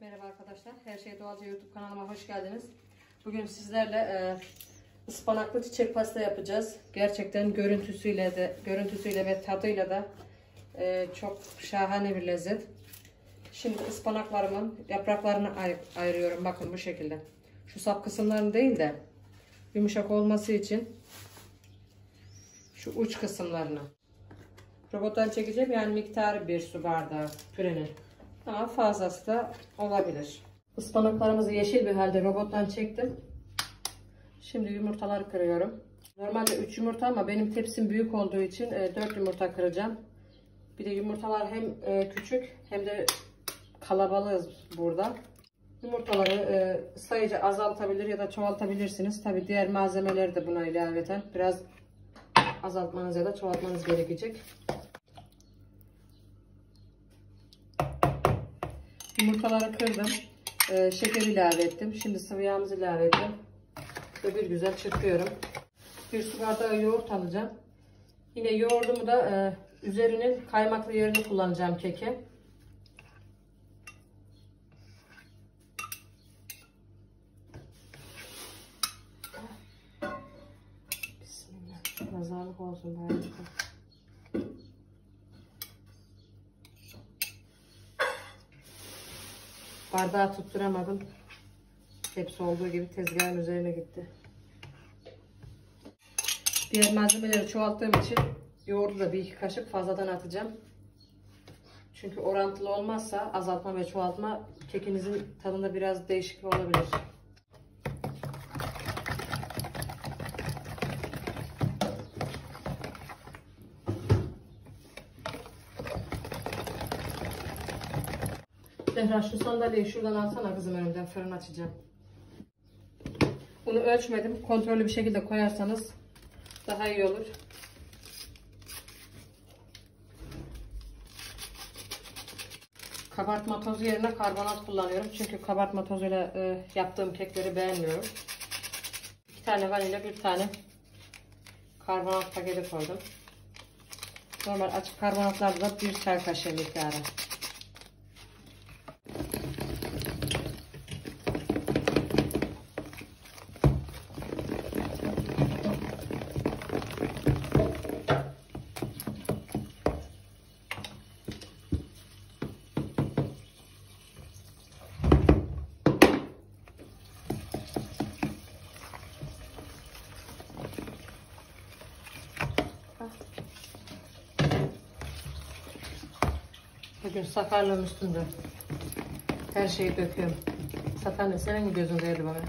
Merhaba arkadaşlar. Her Şey Doğalca YouTube kanalıma hoş geldiniz. Bugün sizlerle ıspanaklı çiçek pasta yapacağız. Gerçekten görüntüsüyle ve tadıyla da çok şahane bir lezzet. Şimdi ıspanaklarımın yapraklarını ayırıyorum. Bakın bu şekilde. Şu sap kısımlarını değil de yumuşak olması için şu uç kısımlarını robottan çekeceğim. Yani miktarı 1 su bardağı pürenin. Ama fazlası da olabilir. Ispanaklarımızı yeşil bir halde robottan çektim. Şimdi yumurtaları kırıyorum. Normalde 3 yumurta ama benim tepsim büyük olduğu için 4 yumurta kıracağım. Bir de yumurtalar hem küçük hem de kalabalığız burada. Yumurtaları sayıca azaltabilir ya da çoğaltabilirsiniz. Tabi diğer malzemeleri de buna ilaveten biraz azaltmanız ya da çoğaltmanız gerekecek. Yumurtaları kırdım. Şeker ilave ettim. Şimdi sıvı yağımızı ilave ettim. Ve bir güzel çırpıyorum. 1 su bardağı yoğurt alacağım. Yine yoğurdumu da üzerinin kaymaklı yerini kullanacağım keke. Bismillah. Nazarlık olsun bari. Bardağı tutturamadım. Hepsi olduğu gibi tezgahın üzerine gitti. Diğer malzemeleri çoğalttığım için yoğurdu da 1-2 kaşık fazladan atacağım. Çünkü orantılı olmazsa azaltma ve çoğaltma kekinizin tadında biraz değişiklik olabilir. Zehra şu sandalyeyi şuradan alsana kızım, önümden fırın açacağım. Bunu ölçmedim. Kontrollü bir şekilde koyarsanız daha iyi olur. Kabartma tozu yerine karbonat kullanıyorum. Çünkü kabartma tozuyla yaptığım kekleri beğenmiyorum. 2 tane vanilya, 1 tane karbonat paketi koydum. Normal açık karbonatlarda da 1 çay kaşığı miktarı. Bugün sakarlığım üstünde. Her şeyi döküyorum. Sakarlığı senin mi gözün değdi bana?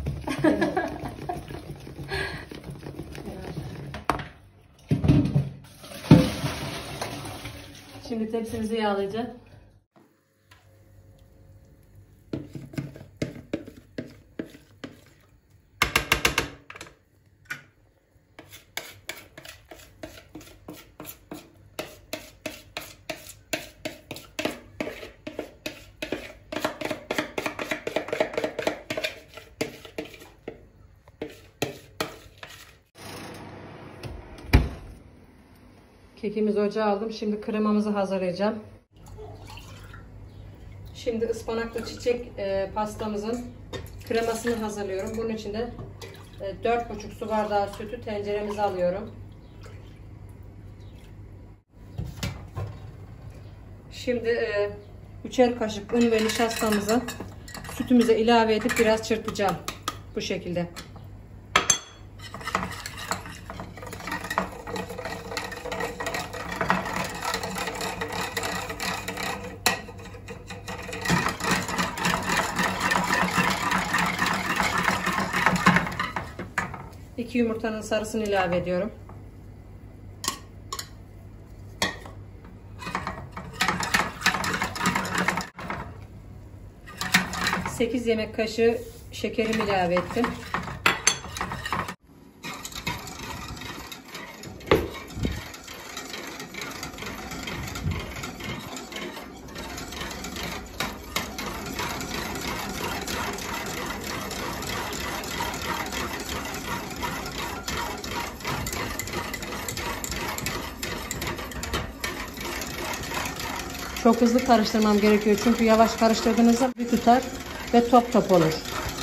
Şimdi tepsimizi yağlayacağım. Kekimizi ocağa aldım. Şimdi kremamızı hazırlayacağım. Şimdi ıspanaklı çiçek pastamızın kremasını hazırlıyorum. Bunun için de 4,5 su bardağı sütü tenceremize alıyorum. Şimdi 3'er kaşık un ve nişastamızı sütümüze ilave edip biraz çırpacağım. Bu şekilde. İki yumurtanın sarısını ilave ediyorum. 8 yemek kaşığı şekerimi ilave ettim. Çok hızlı karıştırmam gerekiyor çünkü yavaş karıştırdığınızda bir tutar. ve top top olur.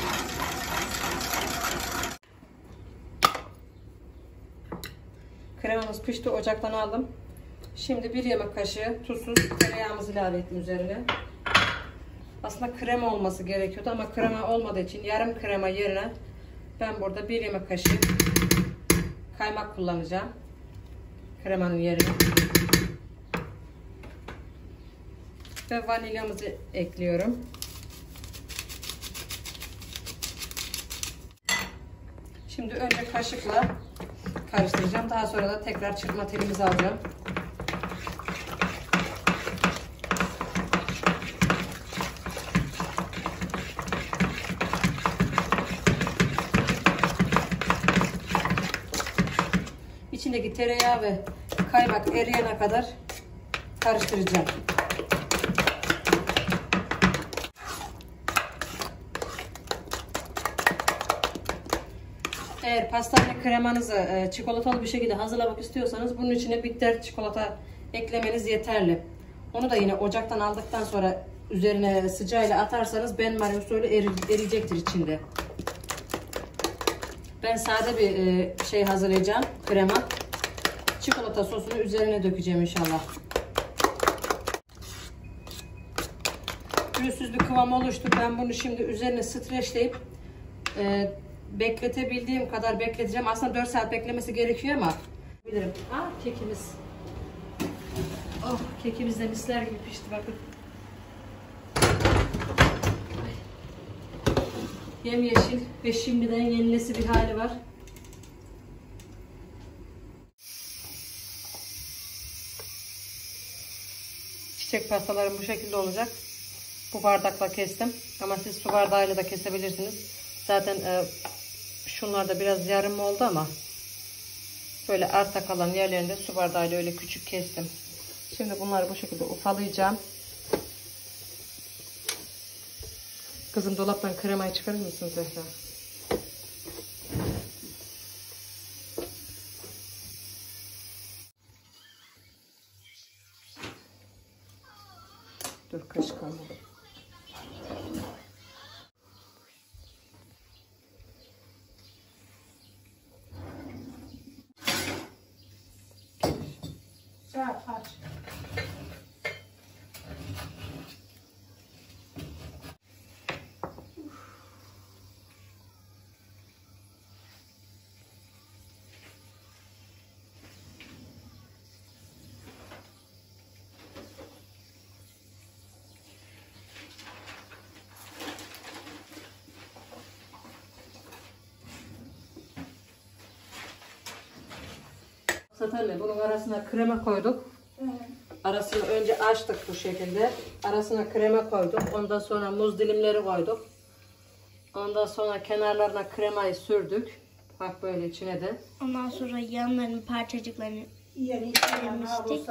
Kremamız pişti, ocaktan aldım. Şimdi 1 yemek kaşığı tuzsuz tereyağımızı ilave ettim üzerine. Aslında krema olması gerekiyordu ama krema olmadığı için yarım krema yerine ben burada 1 yemek kaşığı kaymak kullanacağım. Kremanın yerine. Ve vanilyamızı ekliyorum. Şimdi önce kaşıkla karıştıracağım. Daha sonra da tekrar çırpma telimizi alacağım. İçindeki tereyağı ve kaymak eriyene kadar karıştıracağım. Eğer pastane kremanızı çikolatalı bir şekilde hazırlamak istiyorsanız bunun içine bitter çikolata eklemeniz yeterli. Onu da yine ocaktan aldıktan sonra üzerine sıcağıyla atarsanız benmari usulü eriyecektir içinde. Ben sade bir şey hazırlayacağım, krema. Çikolata sosunu üzerine dökeceğim inşallah. Pürüzsüz bir kıvam oluştu. Ben bunu şimdi üzerine streçleyip bekletebildiğim kadar bekleteceğim. Aslında 4 saat beklemesi gerekiyor ama bilirim. Kekimiz. Oh, kekimiz de misler gibi pişti bakın. Yemyeşil ve şimdiden yenilesi bir hali var. Çiçek pastalarım bu şekilde olacak. Bu bardakla kestim. Ama siz su bardağıyla da kesebilirsiniz. Zaten şunlar da biraz yarım oldu ama böyle arta kalan yerlerinde su bardağıyla öyle küçük kestim. Şimdi bunları bu şekilde ufalayacağım. Kızım dolaptan kremayı çıkarır mısın Zehra? Dur, kaşık kalmadı. Aç. Zaten bunun arasına krema koyduk. Arasını önce açtık bu şekilde. Arasına krema koyduk. Ondan sonra muz dilimleri koyduk. Ondan sonra kenarlarına kremayı sürdük. Bak böyle içine de. Ondan sonra yanlarının parçacıklarını yemiştik.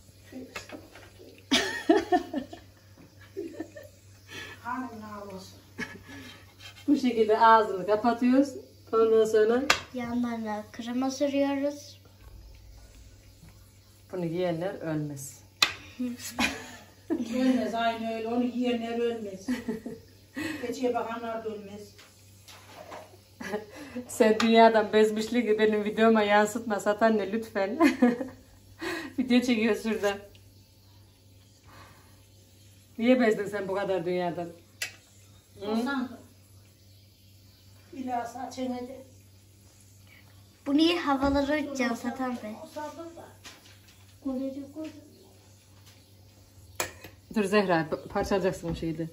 Bu şekilde ağzını kapatıyoruz. Ondan sonra Yanlarına krema sürüyoruz. bunu yiyenler ölmez. Ölmez, aynı öyle. Onu yiyenler ölmez. Geçeye bakanlar da ölmez. Sen dünyadan bezmişliği benim videoma yansıtma Satanne lütfen. Video çekiyor şurada. Niye bezdin sen bu kadar dünyadan? Olsan bilhassa çenede. Bunu iyi havalara uçacağım Satan Bey. Dur Zehra, parçalayacaksın o şeyi de.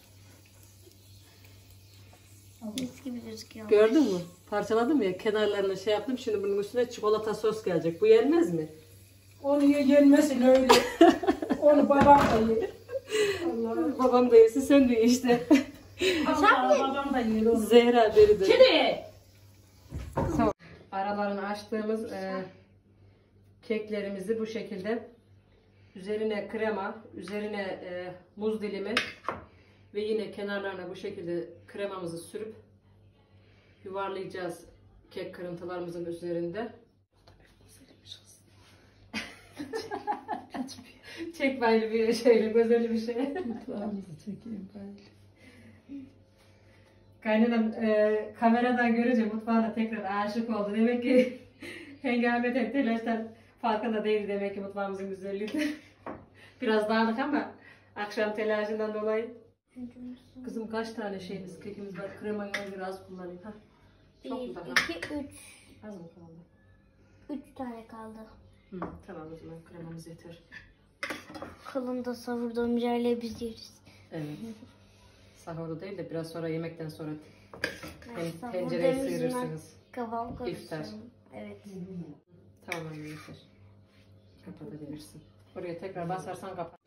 Mis gibi gözüküyor. Gördün mü? Parçaladım ya, kenarlarına şey yaptım. Şimdi bunun üstüne çikolata sos gelecek. Bu yenmez mi? Onu yenmesin öyle. Onu babam da yer. Allah. Babam da yesin, sen de ye işte. Allah, babam da yer onu. Zehra beri de. Kedi. Aralarını açtığımız keklerimizi bu şekilde üzerine krema, üzerine muz dilimi ve yine kenarlarına bu şekilde kremamızı sürüp yuvarlayacağız kek kırıntılarımızın üzerinde. Çek böyle bir şeyle, güzel bir şey. Mutfağımızı çekeyim ben. Kaynanam kameradan görünce mutfağına tekrar aşık oldu. Demek ki Hengame'den telaştan farkında değil demek ki mutfağımızın güzelliği. Biraz dağınık ama akşam telaşından dolayı. Kızım kaç tane şeyimiz, kekimiz var. Kremayı biraz kullanayım. Ha. 1, Çok mu daha? 2, 3. Az mı kaldı? 3 tane kaldı. Hı, tamam o zaman kremamız yeter. Kalında savurduğum yerle biz yeriz. Evet. Sahuru değil de biraz sonra yemekten sonra Savurduğum tencereyi yüzünden sıyırırsınız. Kaval İftar. karıştırdım. Evet. Tamam anne yeter. Kapatabilirsin. Oraya tekrar basarsan kapat.